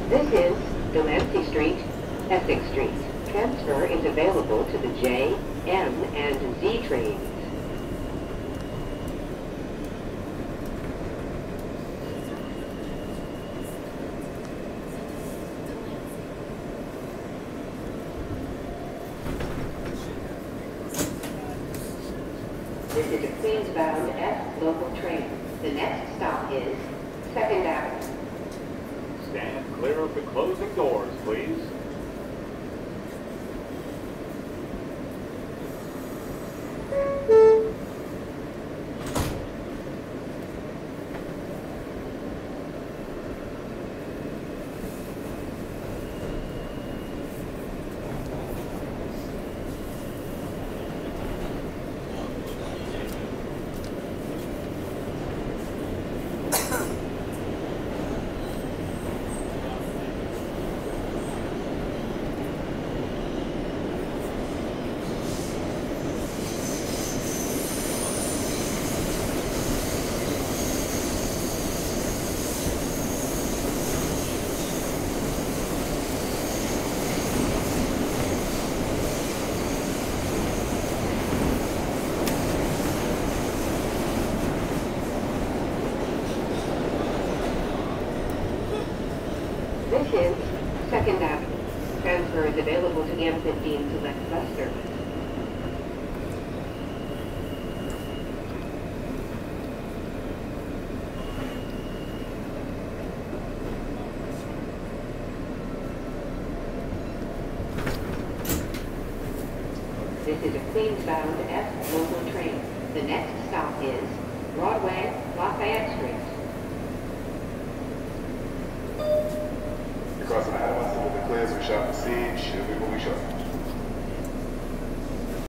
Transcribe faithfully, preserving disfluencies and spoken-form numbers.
This is Delancey Street, Essex Street. Transfer is available to the J, M, and Z trains. This is a Queens-bound F local train. The next stop is Second Avenue. Stand clear of the closing doors, please. This is Second Avenue. Transfer is available to the M fifteen Select Bus Service. This is a Queens-bound F local train. The next stop is Broadway, Lafayette Street. Crossing the Adams with the clears, we shall proceed. Should we move short?